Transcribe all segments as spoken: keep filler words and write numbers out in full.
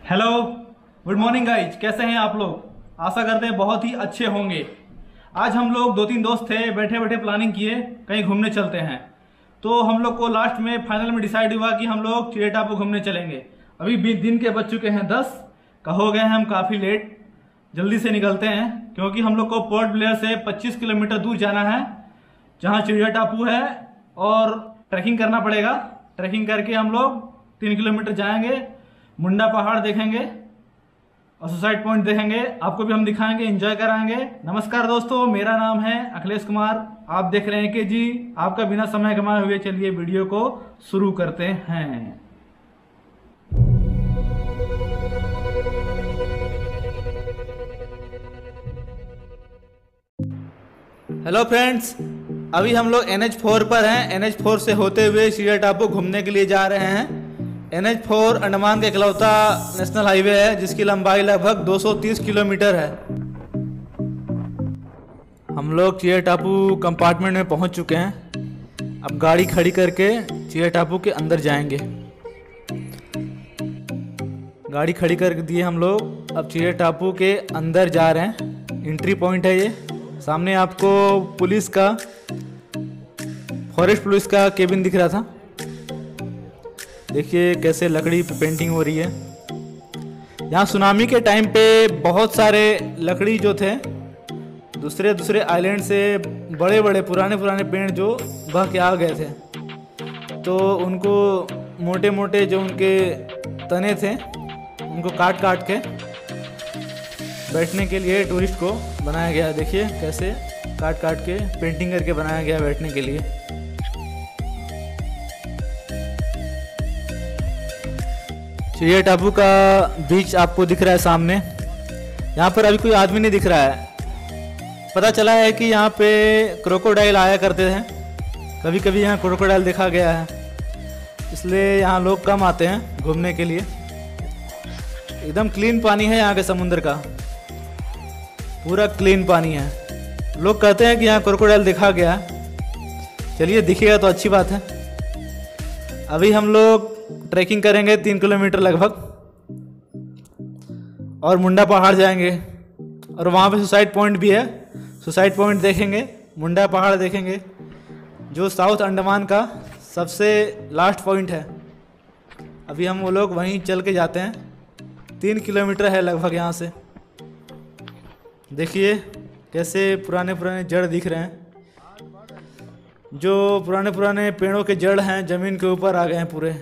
Hello, good morning guys. कैसे हैं आप लोग? आशा करते हैं बहुत ही अच्छे होंगे। आज हम लोग दो तीन दोस्त थे, बैठे बैठे प्लानिंग किए कहीं घूमने चलते हैं। तो हम लोग को लास्ट में फाइनल में डिसाइड हुआ कि हम लोग चिड़िया टापू घूमने चलेंगे। अभी बीस दिन के बज चुके हैं दस का हो गए हैं हम काफ़ी लेट। जल्दी से निकलते हैं क्योंकि हम लोग को पोर्ट ब्लेयर से पच्चीस किलोमीटर दूर जाना है जहाँ चिड़िया टापू है, और ट्रैकिंग करना पड़ेगा। ट्रैकिंग करके हम लोग तीन किलोमीटर जाएंगे, मुंडा पहाड़ देखेंगे और सुसाइड पॉइंट देखेंगे। आपको भी हम दिखाएंगे, एंजॉय कराएंगे। नमस्कार दोस्तों, मेरा नाम है अखिलेश कुमार। आप देख रहे हैं कि जी आपका बिना समय गंवाए हुए चलिए वीडियो को शुरू करते हैं। हेलो फ्रेंड्स, अभी हम लोग एन एच फोर पर हैं। एन एच फोर से होते हुए चिड़िया टापू घूमने के लिए जा रहे हैं। एन एच फोर अंडमान का इकलौता नेशनल हाईवे है जिसकी लंबाई लगभग दो सौ तीस किलोमीटर है। हम लोग चिड़िया टापू कंपार्टमेंट में पहुंच चुके हैं। अब गाड़ी खड़ी करके चिड़िया टापू के अंदर जाएंगे। गाड़ी खड़ी कर दिए हम लोग। अब चिड़िया टापू के अंदर जा रहे हैं। एंट्री पॉइंट है ये। सामने आपको पुलिस का, फॉरेस्ट पुलिस का केबिन दिख रहा था। देखिए कैसे लकड़ी पे पेंटिंग हो रही है। यहाँ सुनामी के टाइम पे बहुत सारे लकड़ी जो थे दूसरे दूसरे आइलैंड से बड़े बड़े पुराने पुराने पेड़ जो बह के आ गए थे, तो उनको मोटे मोटे जो उनके तने थे उनको काट काट के बैठने के लिए टूरिस्ट को बनाया गया। देखिए कैसे काट काट के पेंटिंग करके बनाया गया बैठने के लिए। चिड़िया टापू का बीच आपको दिख रहा है सामने। यहाँ पर अभी कोई आदमी नहीं दिख रहा है। पता चला है कि यहाँ पे क्रोकोडाइल आया करते हैं। कभी कभी यहाँ क्रोकोडाइल देखा गया है, इसलिए यहाँ लोग कम आते हैं घूमने के लिए। एकदम क्लीन पानी है यहाँ के समुद्र का, पूरा क्लीन पानी है। लोग कहते हैं कि यहाँ क्रोकोडाइल देखा गया। चलिए दिखेगा तो अच्छी बात है। अभी हम लोग ट्रैकिंग करेंगे तीन किलोमीटर लगभग, और मुंडा पहाड़ जाएंगे, और वहाँ पे सुसाइड पॉइंट भी है। सुसाइड पॉइंट देखेंगे, मुंडा पहाड़ देखेंगे जो साउथ अंडमान का सबसे लास्ट पॉइंट है। अभी हम वो लोग वहीं चल के जाते हैं। तीन किलोमीटर है लगभग यहाँ से। देखिए कैसे पुराने पुराने जड़ दिख रहे हैं। जो पुराने पुराने पेड़ों के जड़ हैं ज़मीन के ऊपर आ गए हैं पूरे।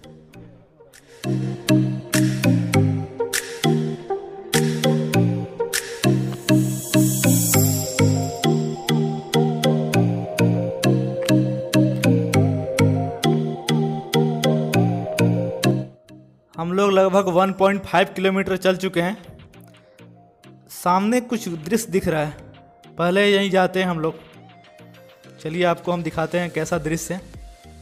हम लोग लगभग एक पॉइंट पाँच किलोमीटर चल चुके हैं। सामने कुछ दृश्य दिख रहा है, पहले यहीं जाते हैं हम लोग। चलिए आपको हम दिखाते हैं कैसा दृश्य है।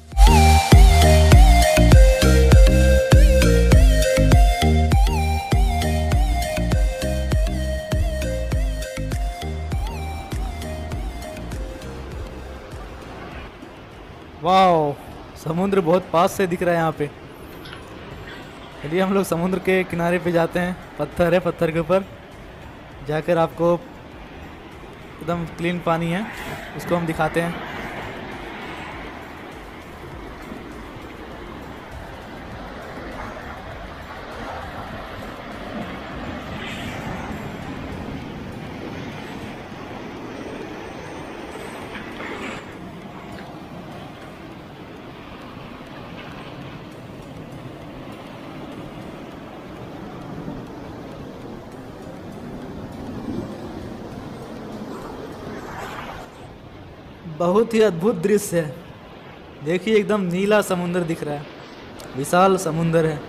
वाह, समुद्र बहुत पास से दिख रहा है यहाँ पे। चलिए हम लोग समुद्र के किनारे पे जाते हैं। पत्थर है, पत्थर के ऊपर जाकर आपको एकदम क्लीन पानी है उसको हम दिखाते हैं। बहुत ही अद्भुत दृश्य है। देखिए एकदम नीला समुद्र दिख रहा है, विशाल समुद्र है।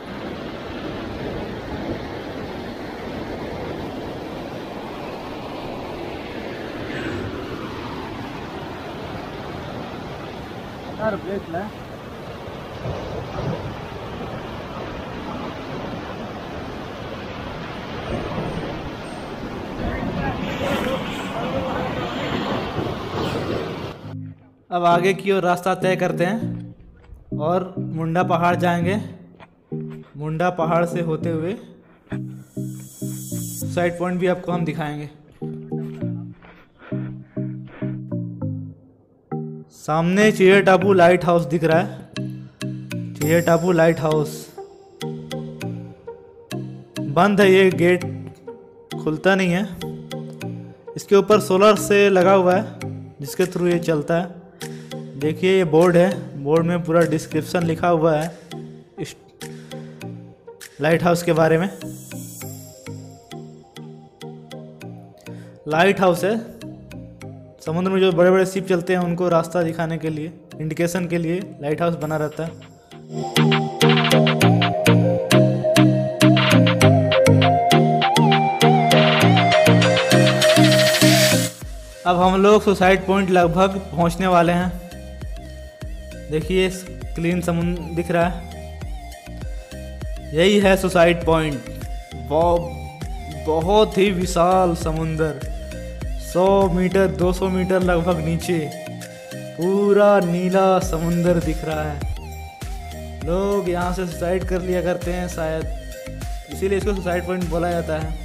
अब आगे की ओर रास्ता तय करते हैं और मुंडा पहाड़ जाएंगे। मुंडा पहाड़ से होते हुए साइड पॉइंट भी आपको हम दिखाएंगे। सामने चिडिया टापू लाइट हाउस दिख रहा है। चिडिया टापू लाइट हाउस बंद है, ये गेट खुलता नहीं है। इसके ऊपर सोलर से लगा हुआ है जिसके थ्रू ये चलता है। देखिए ये बोर्ड है, बोर्ड में पूरा डिस्क्रिप्शन लिखा हुआ है इस लाइट हाउस के बारे में। लाइट हाउस है, समुद्र में जो बड़े बड़े शिप चलते हैं उनको रास्ता दिखाने के लिए, इंडिकेशन के लिए लाइट हाउस बना रहता है। अब हम लोग सुसाइड पॉइंट लगभग पहुंचने वाले हैं। देखिए क्लीन समुद्र दिख रहा है, यही है सुसाइड पॉइंट। बहुत ही विशाल समुंदर, सौ मीटर दो सौ मीटर लगभग नीचे पूरा नीला समुंदर दिख रहा है। लोग यहाँ से सुसाइड कर लिया करते हैं शायद, इसीलिए इसको सुसाइड पॉइंट बोला जाता है।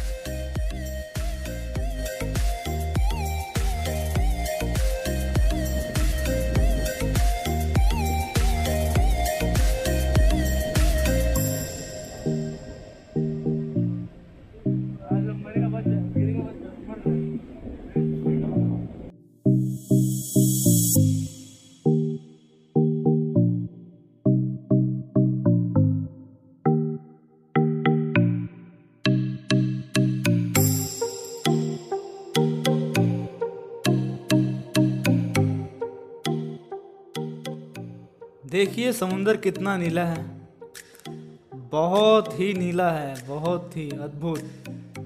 देखिए समुंदर कितना नीला है, बहुत ही नीला है, बहुत ही अद्भुत।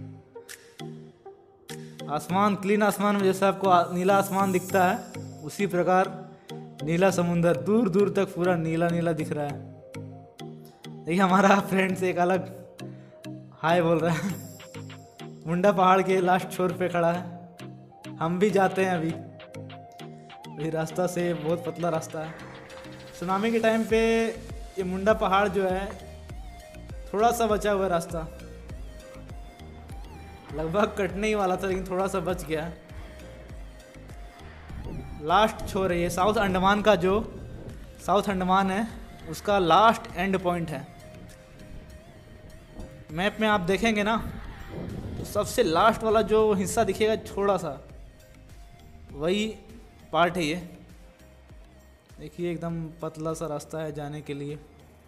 आसमान क्लीन आसमान में जैसा आपको नीला आसमान दिखता है उसी प्रकार नीला समुंदर दूर दूर तक पूरा नीला नीला दिख रहा है। देखिए हमारा फ्रेंड से एक अलग हाय बोल रहा है, मुंडा पहाड़ के लास्ट छोर पे खड़ा है। हम भी जाते हैं अभी, अभी रास्ता से बहुत पतला रास्ता है। सुनामी के टाइम पे ये मुंडा पहाड़ जो है थोड़ा सा बचा हुआ रास्ता, लगभग कटने ही वाला था लेकिन थोड़ा सा बच गया। लास्ट छोर है ये, साउथ अंडमान का जो साउथ अंडमान है उसका लास्ट एंड पॉइंट है। मैप में आप देखेंगे ना तो सबसे लास्ट वाला जो हिस्सा दिखेगा थोड़ा सा, वही पार्ट है ये। देखिए एकदम पतला सा रास्ता है जाने के लिए।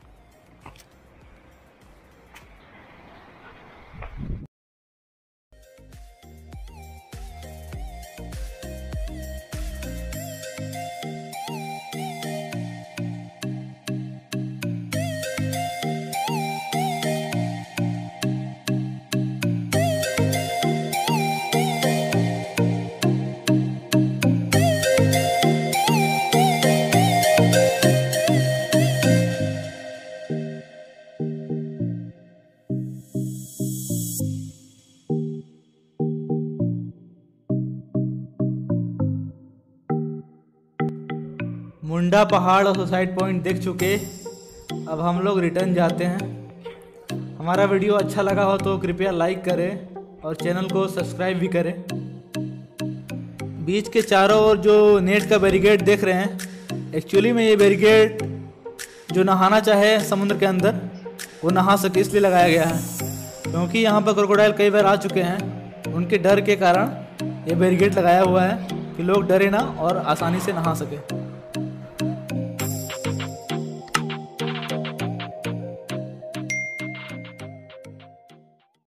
मुंडा पहाड़ और सुसाइड पॉइंट देख चुके, अब हम लोग रिटर्न जाते हैं। हमारा वीडियो अच्छा लगा हो तो कृपया लाइक करें और चैनल को सब्सक्राइब भी करें। बीच के चारों ओर जो नेट का बैरिकेड देख रहे हैं, एक्चुअली में ये बैरिकेड जो नहाना चाहे समुद्र के अंदर वो नहा सके इसलिए लगाया गया है, क्योंकि यहाँ पर क्रोकोडाइल कई बार आ चुके हैं। उनके डर के कारण ये बैरिकेड लगाया हुआ है कि लोग डरे ना और आसानी से नहा सके।